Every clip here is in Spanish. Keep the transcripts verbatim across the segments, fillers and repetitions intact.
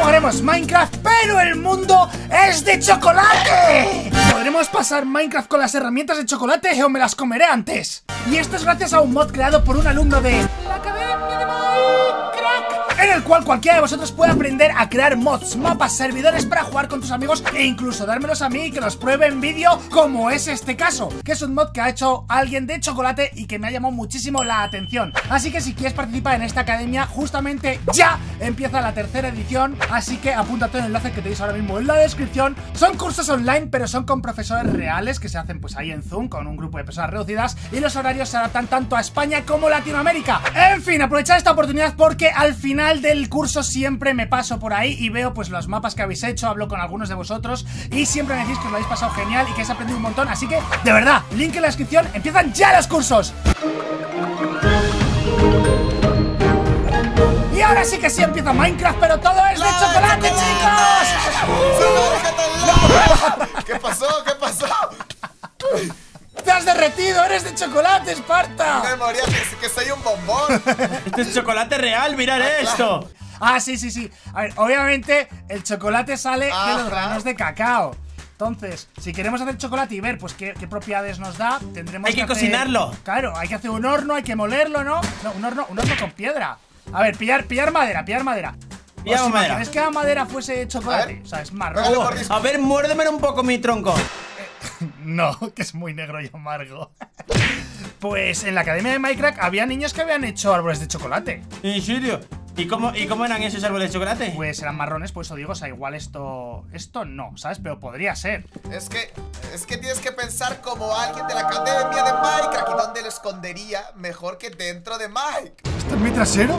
jugaremos Minecraft, pero el mundo es de chocolate. ¿Podremos pasar Minecraft con las herramientas de chocolate o me las comeré antes? Y esto es gracias a un mod creado por un alumno de la Academia de Minecraft, en el cual cualquiera de vosotros puede aprender a crear mods, mapas, servidores para jugar con tus amigos e incluso dármelos a mí y que los pruebe en vídeo, como es este caso, que es un mod que ha hecho alguien de chocolate y que me ha llamado muchísimo la atención. Así que si quieres participar en esta academia, justamente ya empieza la tercera edición, así que apúntate en el enlace que tenéis ahora mismo en la descripción. Son cursos online, pero son con profesores reales que se hacen pues ahí en Zoom con un grupo de personas reducidas, y los horarios se adaptan tanto a España como Latinoamérica. En fin, aprovechad esta oportunidad porque al final del curso siempre me paso por ahí y veo pues los mapas que habéis hecho, hablo con algunos de vosotros y siempre me decís que os lo habéis pasado genial y que habéis aprendido un montón, así que de verdad, link en la descripción, empiezan ya los cursos. Y ahora sí que sí empieza Minecraft, pero todo es de chocolate, chicos. ¿Qué pasó? ¿Qué pasó? ¡Te has derretido! ¡Eres de chocolate, Esparta! Me moría, que, que soy un bombón. Esto es chocolate real, mirad Ah, esto. claro. Ah, sí, sí, sí. A ver, obviamente el chocolate sale Ajá. de los granos de cacao. Entonces, si queremos hacer chocolate y ver pues qué, qué propiedades nos da, tendremos Hay que hacer- cocinarlo. Claro, hay que hacer un horno, hay que molerlo, ¿no? No, un horno, un horno con piedra. A ver, pillar, pillar madera, pillar madera. Pillamos ¿Os madera. imagináis que la madera fuese A chocolate? ver. O sea, es Pégale marrón. por disco. A ver, muérdemelo un poco mi tronco. No, que es muy negro y amargo. Pues en la Academia de Minecraft había niños que habían hecho árboles de chocolate. ¿En serio? ¿Y cómo, ¿Y cómo eran esos árboles de chocolate? Pues eran marrones, por eso digo, o sea, igual esto... Esto no, ¿sabes? Pero podría ser. Es que, es que tienes que pensar como alguien de la Academia de Minecraft. ¿Y dónde lo escondería mejor que dentro de Mike? ¿Esto es mi trasero?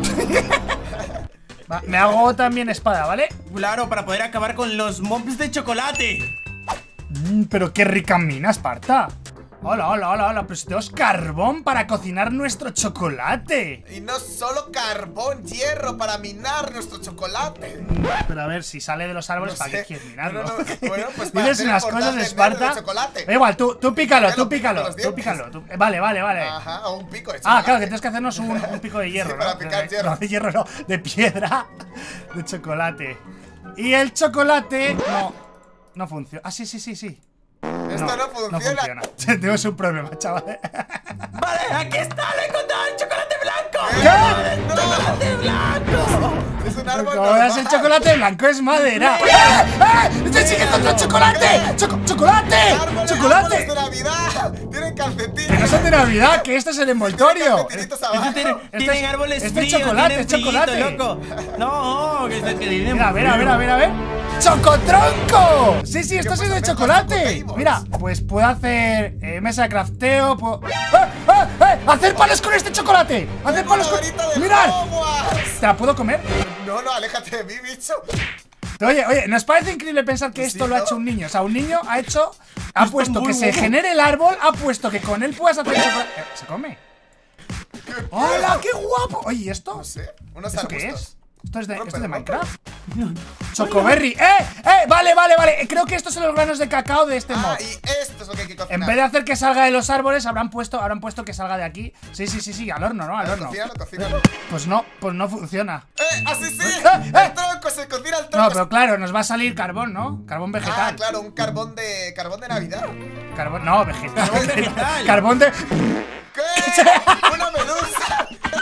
Va, me hago también espada, ¿vale? Claro, para poder acabar con los mobs de chocolate. Mm, pero qué rica mina, Esparta. Hola, hola, hola, hola. Pero si tenemos carbón para cocinar nuestro chocolate. Y no solo carbón, hierro para minar nuestro chocolate. Pero a ver, si sale de los árboles, No ¿para sé. qué quieres minarlo? No, no, no. Bueno, pues para Diles hacer unas el cosas, portal de Esparta. negro de chocolate. Da igual, tú, tú pícalo, Pícalo, tú pícalo, con los tú dientes. pícalo. tú- Vale, vale, vale. Ajá, o un pico de Ah, chocolate. claro, que tienes que hacernos un, un pico de hierro, Sí, ¿no? para picar hierro. No, de hierro no, de piedra. De chocolate. Y el chocolate no, no funciona. Ah, sí, sí, sí, sí. Esto no, No funciona. funciona. Tenemos un problema, chaval. Vale, aquí está, lo he encontrado, el chocolate blanco. ¿Qué? No, ¡Chocolate blanco! es un árbol ¿Cómo es el normal. chocolate blanco? Es madera. ¡Eh! ¡Eh! ¡Estoy siguiendo otro chocolate! Choco- ¡Chocolate! Árboles, ¡Chocolate! árboles de Navidad. Tienen calcetines. Que no son de Navidad, que este es el envoltorio. Calcetinitos abajo. Estos tienen, Este tienen es- árboles este es fríos, chocolate, tienen es chocolate. frito, loco. No, que, que tienen Mira, a ver, a frío. ver, a ver, a ver. ¡Chocotronco! Sí, sí, esto ¿Qué es de pasa? chocolate. Chocotables. Mira, pues puedo hacer eh, mesa de crafteo. Puedo... ¡Eh, eh, eh! ¡Hacer palos con este chocolate! ¡Hacer Tengo palos una con... varita de ¡Mirad! Hogwarts. ¿Te la puedo comer? No, no, aléjate de mí, bicho. Oye, oye, ¿nos parece increíble pensar que Sí, esto lo ha ¿no? hecho un niño? O sea, un niño ha hecho... Ha Está puesto muy que se bueno. genere el árbol, ha puesto que con él puedas hacer chocolate... Eh, ¿Se come? ¡Hola, qué guapo! Oye, ¿y esto? No sé, unos ¿Esto qué arbustos. es? ¿Esto es de, Rompe, esto es de rompe. Minecraft? Chocoberry. ¡Eh! ¡Eh! Vale, vale, vale. Creo que estos son los granos de cacao de este mod. Ah, y esto es lo que hay que cocinar. En vez de hacer que salga de los árboles, habrán puesto, habrán puesto que salga de aquí. Sí, sí, sí, sí, al horno, ¿no? Al horno. Cocínalo, cocínalo. Pues no, pues no funciona. ¡Eh! ¡Así sí! eh. ¡El tronco! ¡Se cocina el tronco! No, pero claro, nos va a salir carbón, ¿no? Carbón Ah, vegetal. claro, un carbón de carbón de Navidad. Carbón, no, vegetal. Carbón vegetal. Carbón de. ¿Qué? ¡Una medusa!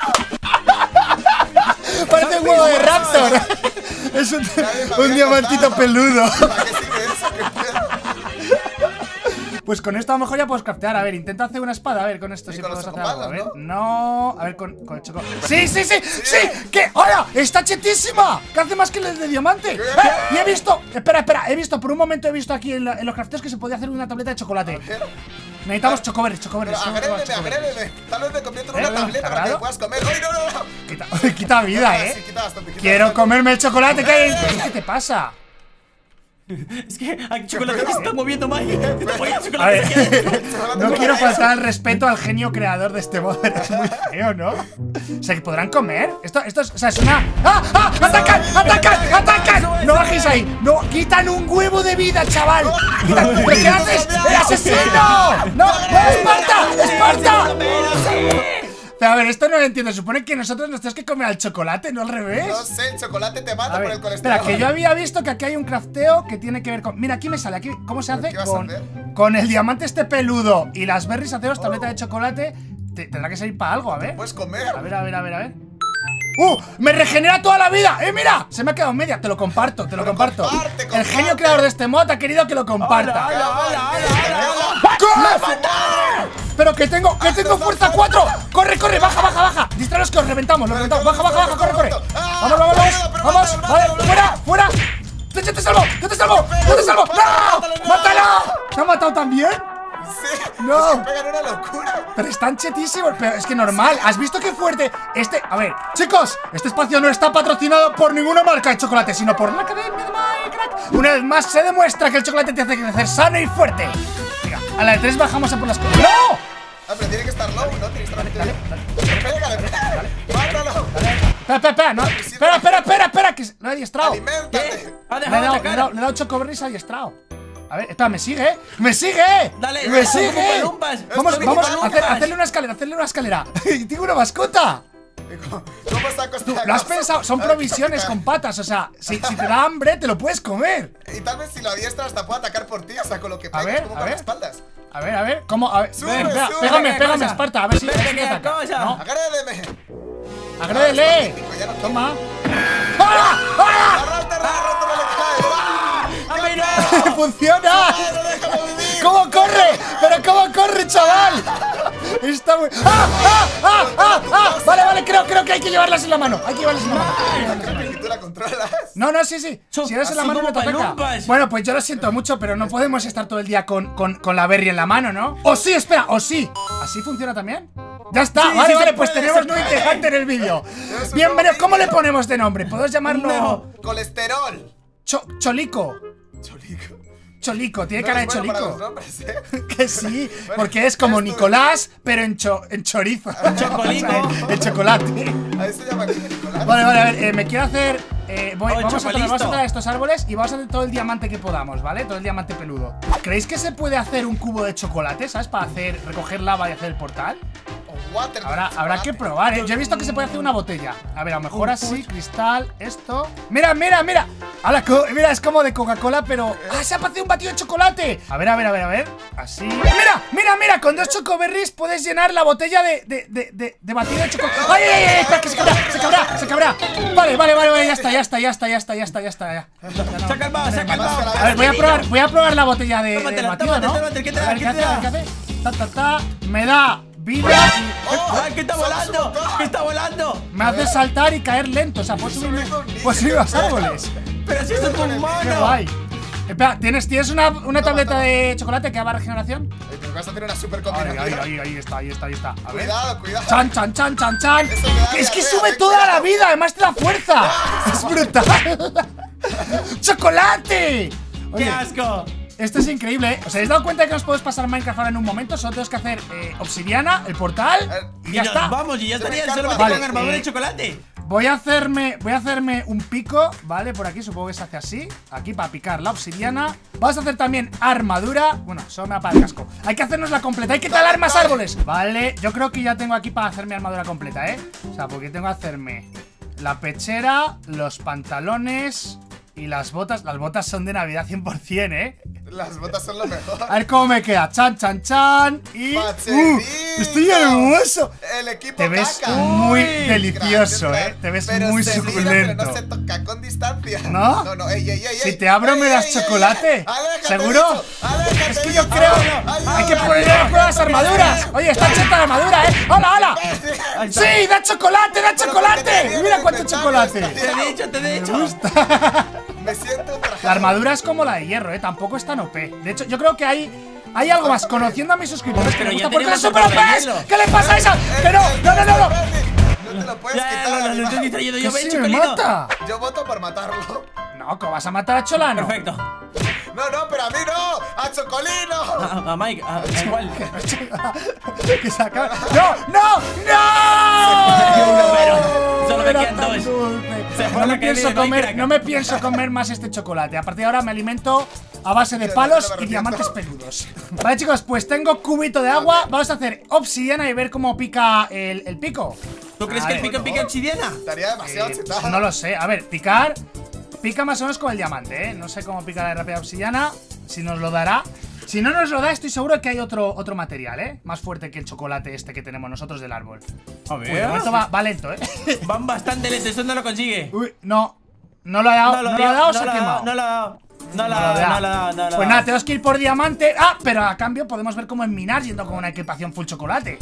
Parece un huevo de raptor. Es un, Nadie lo un había diamantito contado. peludo. ¿Para qué sirve eso? ¿Qué pedo? Pues con esto a lo mejor ya puedes craftear. A ver, intenta hacer una espada. A ver, con esto Sí, si con puedes los hacer algo. A ver, chocopalos, no. A ver, con, con el choco. ¡Sí, sí, sí! ¡Sí! ¿Qué? ¡Hola! ¡Está chetísima! ¿Qué hace más que el de diamante? ¡Eh! Y he visto. Espera, espera. He visto, por un momento he visto aquí en, la- en los crafteos que se podía hacer una tableta de chocolate. Necesitamos chocoberries, chocoberries. Pero chocoberries, agrédeme, chocoberries. agrédeme. Tal vez me convierto en Eh, una bueno, tableta ¿te para que agrado? puedas comer. ¡Ay, no, no, no! Quita, quita vida, Ah, eh. sí, quita bastante, quita Quiero bastante. comerme el chocolate que hay. ¿Qué te pasa? Es que hay chocolate que se está moviendo mal. Oye, A chocolate ver, que hay. no quiero faltar al respeto al genio creador de este mod, pero es muy feo, ¿no? O sea, que podrán comer. Esto, esto es, o sea, es una. ¡Ah! ¡Ah! ¡Atacan! ¡Atacan! ¡Atacan! ¡No bajéis ahí! ¡No! ¡Quitan un huevo de vida, chaval! ¡Quitan- ¿Pero qué haces? ¡El asesino! ¡No! ¡No! ¡Esparta! ¡Esparta! Pero a ver, esto no lo entiendo. Supone que nosotros nos tenemos que comer al chocolate, ¿no al revés? No sé, el chocolate te mata A ver, por el colesterol. espera, que yo había visto que aquí hay un crafteo que tiene que ver con... Mira, aquí me sale, aquí, ¿cómo se hace? ¿Qué vas a Con, hacer? con el diamante este peludo y las berries haceros tableta de chocolate. te- Tendrá que servir para algo, a ver. Puedes comer. A ver, a ver, a ver, a ver. ¡Uh! ¡Me regenera toda la vida! ¡Eh, mira! Se me ha quedado en media. Te lo comparto, te lo Pero comparto. comparte, El comparte. genio creador de este mod ha querido que lo comparta. Hola, hola, hola, hola. ¡Corre! Pero que tengo, que tengo fuerza cuatro. Corre, corre, baja, baja, baja. Distraeros que os reventamos, los reventamos. Baja, baja, baja, corre, corre. Vamos, vamos, vamos. Vamos, vale, fuera, fuera. Yo te salvo, yo te salvo, yo te salvo. ¡No! ¡Mátalo! ¿Te ha matado también? Sí, No. es que pegan una locura. Pero están chetísimos, pero es que normal. ¿Has visto qué fuerte? Este, a ver, chicos, este espacio no está patrocinado por ninguna marca de chocolate, sino por la Academia de Minecraft. Una vez más se demuestra que el chocolate te hace crecer sano y fuerte. Venga, a la de tres bajamos a por las cosas. ¡No! Ah, pero tiene que estar low, ¿no? Tiene que estar dale, Pégale, pégale. Mátalo. Espera, espera, espera, no. Espera, espera, espera, espera, que lo he adiestrado. Le Aliméntate. Ha he dejado dado, de le he dado, atacar. le he dado chocoberries adiestrado. A ver, espera, me sigue, ¿eh? ¡Me sigue! Dale, ¡Me esto sigue! como palumpas, Vamos, esto vamos, como a hacer, palumpas. hacerle una escalera, hacerle una escalera. ¡Tengo una mascota! ¿Cómo está costando? ¿Lo has pensado? Son provisiones con patas, o sea, si, si te da hambre, te lo puedes comer. Y tal vez si lo adiestras hasta puede atacar por ti, o sea, con lo que A pegas ver, como a con ver. las espaldas. A ver, a ver, ¿cómo? A ver, Sube, ven, espera, sube, pégame, ¿qué pégame, cosa? Esparta, a ver si, a ver si me ¿Qué ataca. cosa? ¿No? Agrédeme. ¡Agrédele! Ya no quiero. Toma. ¡Hola! ¡Hola! Arrate, arrate, no le cae. ¡A mí no! ¡Funciona! ¡No, déjame vivir! ¿Cómo corre? ¡Pero cómo corre, chaval! Está muy... ¡Ah! ¡Ah! ¡Ah! ¡Ah! ¡Ah! Vale, vale, creo, creo que hay que llevarlas en la mano. Hay que llevarlas en la mano. ¿Y tú la controlas? No, no, sí, sí. Son Si eres en la así mano no como te ataca. palumpas. Bueno, pues yo lo siento mucho, pero no podemos estar todo el día con, con, con la berry en la mano, ¿no? ¡O sí, espera! ¡O sí! ¿Así funciona también? Ya está, Sí, vale, sí vale, se pues puede, tenemos se nuevo puede. integrante en el vídeo. Es un Bienvenido, nuevo ¿cómo le vídeo. ponemos de nombre? ¿Puedes llamarlo No. Colesterol. Cho- Cholico? Cholico. Cholico, tiene No cara de es bueno para cholico. los nombres, ¿eh? Que sí, porque es como esto- Nicolás, pero en, cho en chorizo. Chocolico. O sea, en, en chocolate. Ahí se llama aquí, Nicolás. Vale, vale, a ver, eh, me quiero hacer. Eh, voy, Oh, vamos, a tratar, chocolisto. vamos a tratar estos árboles y vamos a hacer todo el diamante que podamos, ¿vale? Todo el diamante peludo. ¿Creéis que se puede hacer un cubo de chocolate, ¿sabes? Para hacer, recoger lava y hacer el portal. O water de Habrá, habrá que chocolate. probar, ¿eh? Yo he visto que se puede hacer una botella. A ver, a lo mejor así, cristal, esto. ¡Mira, mira, mira! ¡Hala, co- mira, es como de Coca-Cola, pero. ¡Ah, se ha parecido un batido de chocolate! A ver, a ver, a ver, a ver. Así. ¡Mira, mira, mira! Con dos chocoberries puedes llenar la botella de, de, de, de, de batido de chocolate. ¡Ay, ay, ay! Espera, que se cabrá, se cabrá, se cabrá. Vale, vale, vale, vale, ya está, ya está, ya está, ya está, ya está, ya está. Ya. Se ha calmado, se ha calmado. A ver, voy a probar, voy a probar la botella de, Tómatela, del batido, tómatela, ¿no? tómatela, ¿qué te A da? ver, ¿Qué ¿qué te hace? da? ¿Qué hace? Ta, ta, ta. Me da vida y. ¡Ah, que está volando! ¡Que está volando! Me hace saltar y caer lento, o sea, puedo subirme, puedo subir los árboles. ¡Pero si eso es un ¡Qué mono! guay! Espera, ¿tienes, ¿tienes una, una tableta de chocolate que haga regeneración? Eh, te vas a hacer una super Ahí, ahí, combinación. ahí, ahí está, ahí está, ahí está. A ver. Cuidado, cuidado. Chan, chan, chan, chan, chan. Eso te da Es que diarrea, sube ten toda la cuidado. vida, además te da fuerza. Es brutal. ¡Chocolate! ¡Qué Oye, asco! esto es increíble, ¿eh? ¿Os habéis dado cuenta de que nos podemos pasar Minecraft ahora en un momento? Solo tenemos que hacer eh, obsidiana, el portal y Y ya nos está. vamos, y ya Yo me estaría encargo solamente de- con Vale, armadura eh, de chocolate. Voy a hacerme, voy a hacerme un pico, ¿vale? Por aquí supongo que se hace así. Aquí para picar la obsidiana. Vamos a hacer también armadura. Bueno, solo me da para el casco. Hay que hacernos la completa, hay que talar más árboles. Vale, yo creo que ya tengo aquí para hacer mi armadura completa, ¿eh? O sea, porque tengo que hacerme la pechera, los pantalones y las botas. Las botas son de Navidad cien por cien, ¿eh? Las botas son lo mejor. A ver cómo me queda. Chan, chan, chan. Y... ¡Uh! Pachecito. ¡Estoy hermoso! El equipo Te ves caca. muy Uy, delicioso, gracias, ¿eh? Te ves pero muy se mira, suculento. pero no se toca con distancia. ¿No? No, no, ey, ey, ey. Si ey. te abro, Ey, me ey, das ey, chocolate. ey. Aléjate, ¿Seguro? bicho. Aléjate, Es que yo bicho. creo. Ay, Hay que ay, ponerle ay, a prueba las ay, armaduras. Oye, está cheta la armadura, ¿eh? ¡Hola, hola! Ahí está. ¡Sí! ¡Da chocolate, da Pero porque te chocolate! viene ¡Mira el cuánto inventario, chocolate! está Te he dicho, te he Me dicho. gusta. Me siento ultrajado. La armadura es como la de hierro, ¿eh? Tampoco es tan O P. De hecho, yo creo que hay. Hay algo más, conociendo a mis suscriptores que Pero me ya gusta porque las tenemos super O otro Pes. hielo. ¿Qué le pasa a esa? ¡Que no! ¡No, no, no! no! No te lo puedes Ya, quitar. no, no, no, animal. estoy distraído. Yo ¡Que me he si me chocolito. mata! Yo voto por matarlo. No, que vas a matar a Cholano. Perfecto. No, no, pero a mí no. A Chocolino. A, a Mike, a, a igual. Que se acaba. ¡No! ¡No! ¡No! Pero solo me Era quedan tan dos. dulce. Se fue No la me que pienso viene, no hay comer, crack. no me pienso comer más este chocolate. A partir de ahora me alimento a base de palos y diamantes peludos. Vale, chicos, pues tengo cubito de agua. Vamos a hacer obsidiana y ver cómo pica el, el pico. ¿Tú crees que el pico pica obsidiana? Estaría demasiado Eh, chetado. no lo sé. A ver, picar. Pica más o menos como el diamante, ¿eh? No sé cómo pica la rápida obsidiana. Si nos lo dará. Si no nos lo da, estoy seguro que hay otro, otro material, ¿eh? Más fuerte que el chocolate este que tenemos nosotros del árbol. A Uy, de momento va, va lento, ¿eh? Van bastante lentos, eso no lo consigue. Uy, no. No lo ha dado. No lo, dio, ha dado, no se ha lo ha quemado. dado, no lo ha dado. No lo No ha lo dado, da. no lo ha dado, no lo ha Pues dado. nada, tenemos que ir por diamante. Ah, pero a cambio podemos ver cómo enminar yendo con una equipación full chocolate.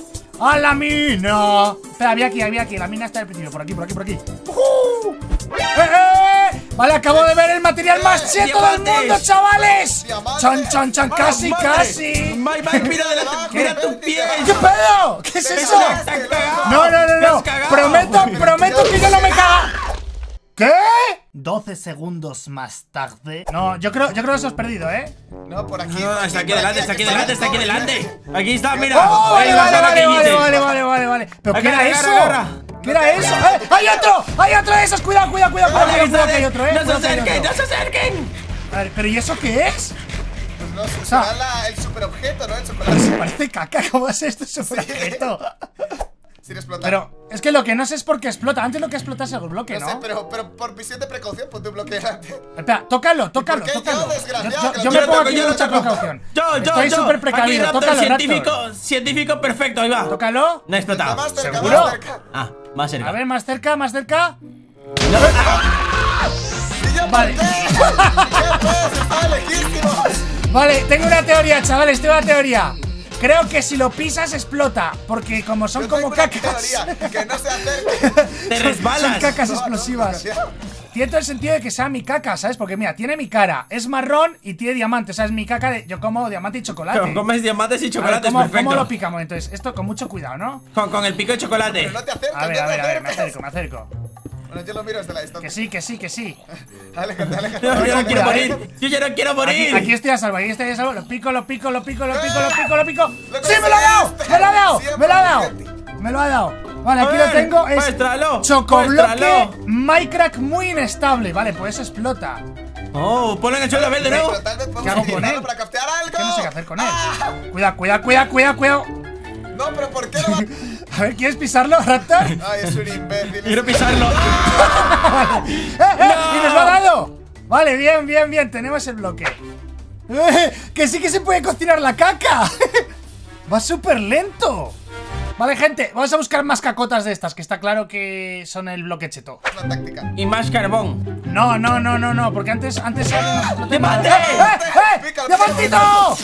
¡A la mina! Espera, había aquí, había aquí. La mina está al principio. Por aquí, por aquí, por aquí. ¡Uh! ¡Eh, eh! Vale, acabo de ver el material más cheto del ¡Diamantes! mundo, chavales. ¡Diamantes! ¡Chan, chan, chan! ¡Ah, ¡Casi, madre! casi! Mike, Mike, mira, de la, mira tus pies. ¿Qué pedo? ¿Qué es eso? Te has cagado. No, no, no, Te no. has cagado. Prometo, prometo que yo no me caga. ¿Qué? doce segundos más tarde. No, yo creo, yo creo que eso has perdido, ¿eh? No, por aquí. No, por está aquí por delante, está aquí que delante, está aquí todo, delante. Aquí está, mira. ¡Oh, Ahí vale, vas vale, a la vale, que vale, dices. vale, vale, vale, vale! ¿Pero qué Agarra, era eso? agarra, agarra. ¿Qué era eso? ¡Eh! ¡Hay otro! ¡Hay otro de esos! ¡Cuidado, cuidado, cuidado! cuidado, Ahí cuidado, está, que hay otro, ¿eh? ¡No se Cuidado que hay acerquen, otro. no se acerquen! A ver, ¿pero y eso qué es? Pues no, O sea- será la- el superobjeto, ¿no? El chocolate. Parece caca, ¿cómo es esto? Es un objeto. Sin explotar. Pero es que lo que no sé es por qué explota. Antes lo que explota es el bloque, No ¿no? sé, pero, pero por visión de precaución, ponte un bloque delante. Espera, tócalo, tócalo, por qué yo, tócalo. desgraciado, Yo, que yo lo me quiero pongo toco, aquí yo lo mucha toco. precaución. Yo, yo, Estoy yo. súper Aquí precavido. Raptor, Tócalo, científico, Raptor. científico perfecto, ahí va. Tócalo. No ha Está explotado. más cerca, ¿Seguro? más cerca. Ah, más cerca. A ver, más cerca, más cerca. No, ah, ¿Y yo Vale. por qué? ¿Qué pues? Estaba lejísimo. Vale, tengo una teoría, chavales, tengo una teoría. Creo que si lo pisas explota, porque como son Yo como tengo una cacas. teoría, que no se acerque. te Son resbalas. cacas No, no, explosivas. no, no. Tiene todo el sentido de que sea mi caca, ¿sabes? Porque mira, tiene mi cara, es marrón y tiene diamante. O sea, es mi caca de. Yo como diamante y chocolate. Pero comes diamantes y A ver, chocolates, ¿cómo, perfecto. ¿Cómo lo picamos? Entonces, esto con mucho cuidado, ¿no? Con, con el pico de chocolate. Pero no te acerques, A ver, no a te ver, a ver, me acerques. acerco, me acerco. Bueno, yo lo miro desde la distancia. Que sí, que sí, que sí. Aléjate, aléjate. No, yo no aléjate, quiero aléjate. morir. Yo ya no quiero Aquí, morir. aquí estoy a salvo, aquí estoy a salvo. Lo pico, lo pico, lo pico, lo pico, lo pico, lo pico. Lo ¡Sí, me lo ha dado! conseguiste. ¡Me lo ha dado! ¡Me lo ha dado! Siempre ¡Me lo ha dado! Vale, A aquí ver, lo tengo. Es muéstralo, chocobloque muéstralo. Minecraft muy inestable. Vale, pues eso explota. Oh, ponlo en el suelo, a ver de nuevo. Pero tal vez ¿Qué hago podemos con utilizarlo él? para captear algo. ¿Qué no sé qué hacer con él? Ah, Cuidado, cuidado, cuidado, cuidado, cuidado. no, pero ¿por qué no va? A ver, ¿quieres pisarlo, Raptor? ¡Eh, Ay, es un imbécil. Quiero pisarlo. eh! ¡Y nos lo ha dado! Vale, bien, bien, bien, tenemos el bloque. ¡Eh! ¡Que sí que se puede cocinar la caca! Va súper lento. Vale, gente, vamos a buscar más cacotas de estas, que está claro que son el bloque cheto. Es una táctica. Y más carbón. No, no, no, no, no, porque antes, antes era... ¡Diamante! ¡Eh, eh! Pícalo, ¡Diamantito!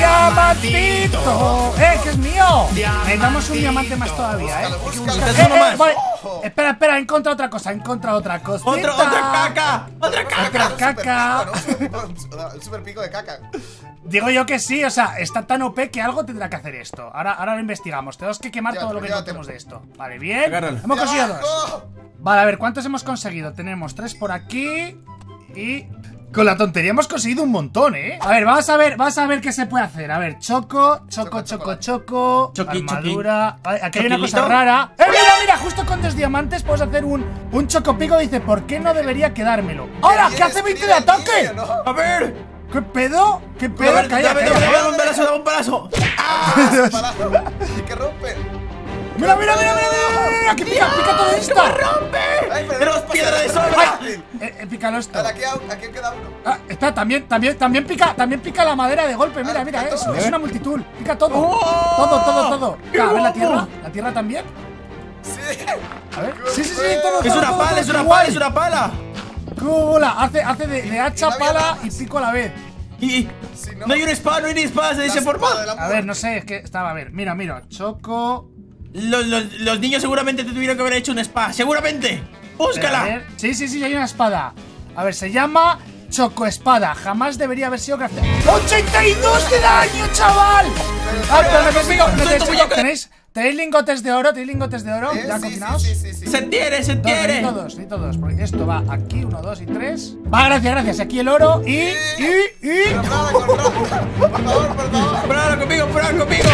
¡Diamantito! ¡Eh, que es mío! Necesitamos un diamante más todavía, eh. Búscalo, Hay que búscalo. buscar- Es Eh, uno eh, más. vale. Ojo. Espera, espera, he encontrado otra cosa, he encontrado otra cosita. Otro, otra caca. Otra caca. Otra Un caca. superpico, ¿no? Un super- Un super pico de caca. Digo yo que sí, o sea, está tan O P que algo tendrá que hacer esto. Ahora, ahora lo investigamos. Tenemos que quemar Llévatelo, todo lo que llévatelo. encontremos de esto. Vale, bien. Agárralo. Hemos ¡De conseguido dos. abajo! Vale, a ver, ¿cuántos hemos conseguido? Tenemos tres por aquí. Y... con la tontería hemos conseguido un montón, ¿eh? A ver, vamos a ver, vamos a ver qué se puede hacer. A ver, choco, choco, choco, choco. Choqui, armadura. Vale, aquí hay una cosa Choquilito. rara. ¡Eh, mira, mira! Justo con dos diamantes puedes hacer un, un chocopico. Dice, ¿por qué no debería quedármelo? ¡Ahora! Bien ¡Que hace veinte de escribe el ataque! niño, ¿no? A ver. ¿Qué pedo? ¿Qué A pedo? ver, Calla, dame, calla, dame, calla. dame un balazo, dame un balazo. Ah, palazo. Y que rompe. Mira, mira, mira, mira, mira, mira, que pica, pica todo esto. Ay, pero Tenemos no piedra de pasa sobra. nada. Eh, eh, pícalo esto. Ahora, aquí, a- aquí queda uno. Ah, espera, también, también, también pica, también pica la madera de golpe. Mira, Ah, mira, pica es, todo. es una multitud. Pica todo. ¡Oh! Todo, todo, todo. ¡Qué Ah, a ver la guapo! tierra. ¿La tierra también? Sí. A ver. Sí, sí, sí, todo, Es todo, una todo, pala, todo, es una igual. pala, es una pala. Cúbula, hace, hace de, de hacha, Y no había pala nada y más. pico a la vez. Y Si no- no hay un espada, no hay ni espada de La esa forma. espada de la A ver, no sé, es que estaba, a ver. Mira, mira, choco. Los, los, los niños seguramente te tuvieron que haber hecho una espada. Seguramente. Espera, a Búscala. ver. Sí, sí, sí, hay una espada. A ver, se llama Chocoespada. Jamás debería haber sido crafteada. ¡ochenta y dos de daño, chaval! Ah, pero necesito, Suelta, necesito- muñeca. ¿Tenéis, ¿Tenéis lingotes de oro? ¿Tenéis lingotes de oro? Eh, ¿Ya sí, cocinados? sí, sí, sí, sí. Se tiene, se Todos, tiene. ni todos, ni todos. Porque esto va aquí, uno, dos y tres. Va, gracias, gracias. Aquí el oro y. y. y. Pero nada, con Rafa. Por favor, por favor. Pruébalo conmigo, pruébalo conmigo.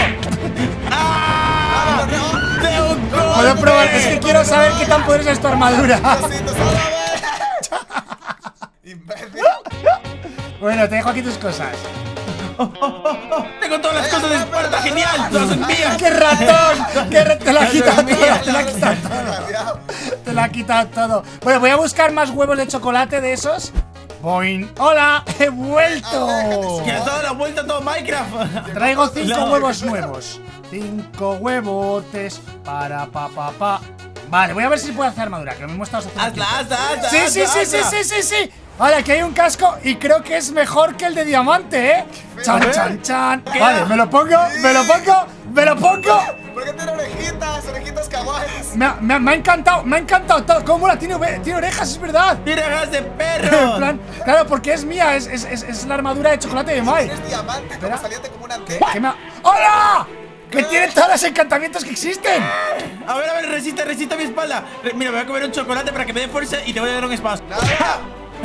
¡Ah! ¡De un golpe! Puedo probar, es que quiero saber qué tan poderosa es tu armadura. Diosito, sálvame. Imbécil. Bueno, te dejo aquí tus cosas. Oh, oh, oh, oh. Tengo todas las cosas de Esparta, genial. Todas son mías. ¡Qué ratón! ¡Qué ra te la ha quitado todo! Te la ha quitado todo. Desgraciado. Te la ha quitado todo. Bueno, voy a buscar más huevos de chocolate de esos. Boing. ¡Hola! ¡He vuelto! Que has dado la vuelta a todo Minecraft. Traigo cinco No. huevos nuevos. Cinco huevotes para pa pa pa. Vale, voy a ver si puedo hacer armadura, que lo mismo estamos haciendo. Hazla, aquí. hazla, hazla. Sí, sí, hazla, sí, sí, hazla. sí, sí, sí. Vale, aquí hay un casco y creo que es mejor que el de diamante, ¿eh? Chan, ver. chan, chan. ¿Qué? Vale, me lo pongo, me lo pongo, me lo pongo. ¿Por qué tiene orejitas? Orejitas kawaiis. Me ha, me ha- me ha encantado, me ha encantado todo. ¿Cómo mola? Tiene, ove- tiene orejas, es verdad. Tiene gas de En perro. plan, claro, porque es mía, es, es, es, es la armadura de chocolate de Mike. Eres diamante, Espera. como saliente como una antena. ¿Qué me ha- ¡Hola! Que tiene todos los encantamientos que existen. A ver, a ver, resiste, resiste a mi espalda. Re- Mira, me voy a comer un chocolate para que me dé fuerza y te voy a dar un espacio. Nada.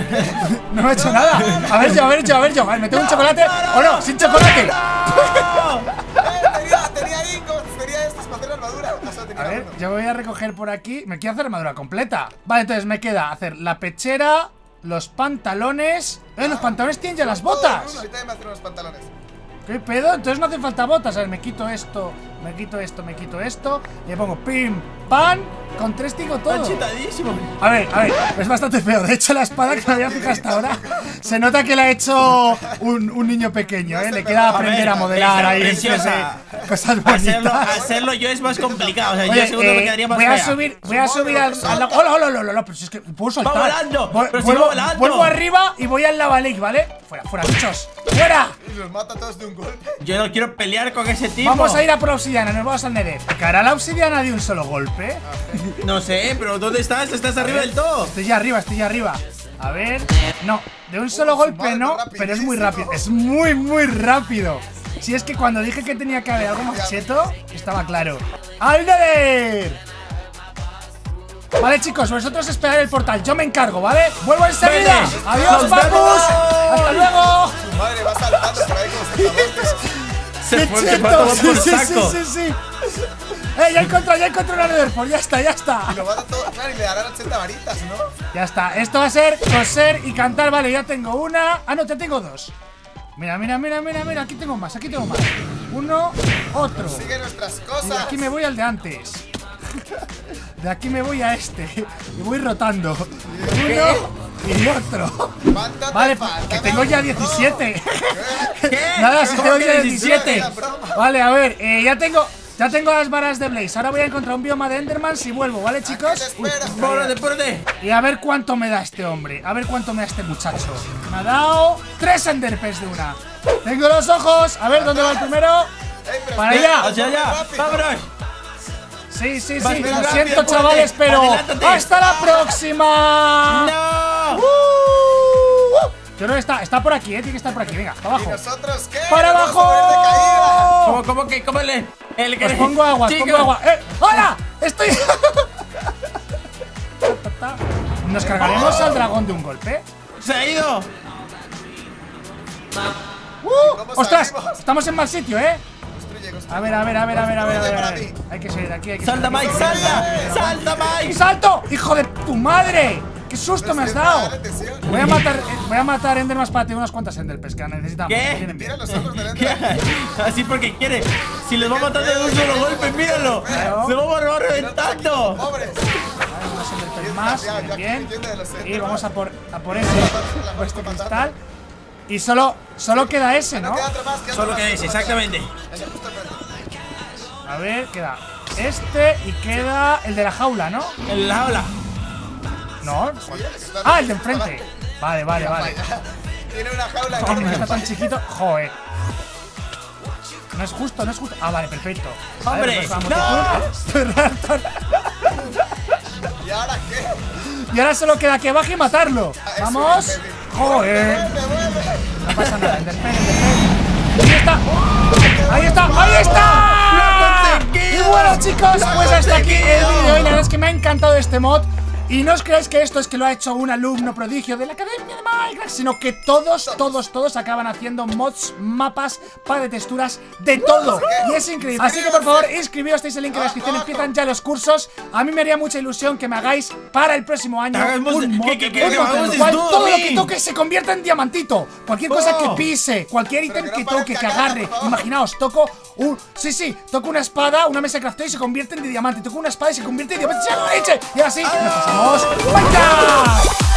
No me he hecho nada. A ver yo, a ver yo, a ver yo. Vale, ¿me tengo un chocolate o no? ¡Sin chocolate! ¡No! Eh, tenía, tenía ingots, tenía estos para hacer armadura. O sea, tenía A ver, uno. yo voy a recoger por aquí. Me quiero hacer armadura completa. Vale, entonces me queda hacer la pechera, los pantalones. Eh, los pantalones tienen ya las Todo en botas. uno, ahorita me hacen unos pantalones. ¿Qué pedo? Entonces no hacen falta botas. A ver, me quito esto, me quito esto, me quito esto. Y le pongo pim, pan. Con tres tengo todo. Está chetadísimo. A ver, a ver, es bastante feo. De hecho, la espada que me había fijado hasta ahora se nota que la ha hecho un, un niño pequeño, ¿eh? Le queda aprender a modelar es ahí, preciosa. ese- cosas Hacerlo, bonitas. hacerlo yo es más complicado. O sea, Oye, yo seguro eh, me quedaría más voy a fea. subir, voy a Supongo subir que al, lo al salta. hola, hola, hola, hola, hola, pero si es que puedo soltar. volando, Vu- pero si vuelvo, va volando. vuelvo arriba y voy al lava lake, ¿vale? Fuera, fuera, bichos. ¡Fuera! Y los mata a todos de un golpe. Yo no quiero pelear con ese tipo. Vamos a ir a por obsidiana, nos vamos al Nether. ¿Caerá la obsidiana de un solo golpe? No sé, pero ¿dónde estás? Estás arriba del todo. Estoy ya arriba, estoy ya arriba. A ver. No, de un solo su golpe madre, no, está pero es muy rapidísimo. rápido. Es muy, muy rápido. Si es que cuando dije que tenía que haber algo más cheto, estaba claro. ¡Al Nether! Vale, chicos, vosotros esperad el portal. Yo me encargo, ¿vale? ¡Vuelvo enseguida! Vete. ¡Adiós, ¡Nos papus! vemos! ¡Hasta luego! Su madre va saltando por ahí como saltamontes. Se ¡Qué fue, se cheto! fue a tomar Sí, por sí, saco. sí, sí, sí. ¡Eh, ya encontré, ya encontré una Netherportal! ¡Ya está, ya está! Y lo mata todo. Claro, y le darán ochenta varitas, ¿no? Ya está, esto va a ser coser y cantar. Vale, ya tengo una. Ah, no, ya tengo dos. Mira, mira, mira, mira, mira. Aquí tengo más, aquí tengo más. Uno, otro. Sigue nuestras Y de cosas. aquí me voy al de antes. De aquí me voy a este. Y voy rotando. Uno y otro. ¿Cuánto te Vale, falta, que tengo ya Naruto? diecisiete. ¿Qué? Nada, si ¿Cómo tengo que ya diecisiete? diecisiete. Vale, a ver, eh, ya tengo. Ya tengo las varas de Blaze. Ahora voy a encontrar un bioma de Enderman si vuelvo, ¿vale, ¿Qué te chicos? esperas? Pórate, pórate. Y a ver cuánto me da este hombre. A ver cuánto me da este muchacho. Me ha dado tres enderpearls de una. Tengo los ojos. A ver, ¿dónde va el primero? Ey, pero Para espera, allá. Hacia allá. rápido. Vámonos. Sí, sí, Vas sí. bien Lo rápido, siento, apúrate. chavales, pero Adelántate. ¡hasta la próxima! ¡No! Uh, uh. Yo creo que está, está por aquí, eh. Tiene que estar por aquí. Venga, para ¿Y abajo. nosotros qué? ¡Para Nos vamos a morir de caída. ¿Cómo, cómo que, cómo le? El que Os pongo agua, os Chico. pongo agua. ¡Eh! ¡Hola! Estoy. ¿Nos cargaremos al dragón de un golpe? Se ha ido. ¡Uh! ¿Cómo ¡Ostras! salimos? Estamos en mal sitio, eh. Construye, construye. A ver, a ver, a ver, a ver, a ver, a ver, a Para ver. mí. Hay que salir de aquí, hay que Salta, salir de Mike, aquí. salta. Salta, ¡Y Mike. salto! ¡Hijo de tu madre! ¡Qué susto me has dado! Dale atención. Voy a matar, eh, voy a matar Endermas para tener unas cuantas Enderpearls que necesitamos. ¿Qué? que vienen bien. Mira los ojos del ¿Qué? Ender. Así porque quiere. Si los va a matar de un solo golpe, míralo. Claro. Se va a Nosotros aquí, reventando. pobres. Vale, unas Enderpearls más, Ya, ya bien, aquí huyendo de los bien. Y Enderman. vamos a por, a por ese, La por este vamos cristal. Y solo, solo queda ese, ¿no? Queda otro más, queda Solo otro que más. ese, exactamente. Ese justo enfrente. A ver, queda este y queda el de la jaula, ¿no? En la aula. No. Sí, el que está- Ah, el de enfrente. Vale, vale, vale. Tiene una jaula Hombre, enorme. está tan chiquito. Joder. No es justo, no es justo. Ah, vale, perfecto. ¡Hombre! Vale, pues vamos, ¿Y ahora qué? y ahora solo queda que baje y matarlo. Eso, Vamos. baby. Joder. Vuelve, vuelve. No pasa nada. Enderpearl, Enderpearl. Ahí está. Ahí está. Ahí está. ¡Lo conseguí! Y bueno, chicos, ¡Lo pues hasta aquí el conseguido! vídeo. Y la verdad es que me ha encantado este mod. Y no os creáis que esto es que lo ha hecho un alumno prodigio de la Academia de Minecraft, sino que todos, todos, todos acaban haciendo mods, mapas, para de texturas, de todo. Y es increíble. Así que por favor, inscribíos, tenéis el link en la descripción, empiezan ya los cursos. A mí me haría mucha ilusión que me hagáis para el próximo año un mod, ¿Qué, qué, qué, un qué, mod en el qué, cual qué, todo lo qué, que toque se convierta en diamantito. Cualquier cosa que Oh. pise, cualquier Pero ítem que no que paren toque, que cagando, agarre. por favor. Imaginaos, toco un... Sí, sí, toco una espada, una mesa de crafteo y se convierte en de diamante. Toco una espada y se convierte en diamante. ¡Ya lo he hecho! Y ahora sí, nos pasamos Minecraft.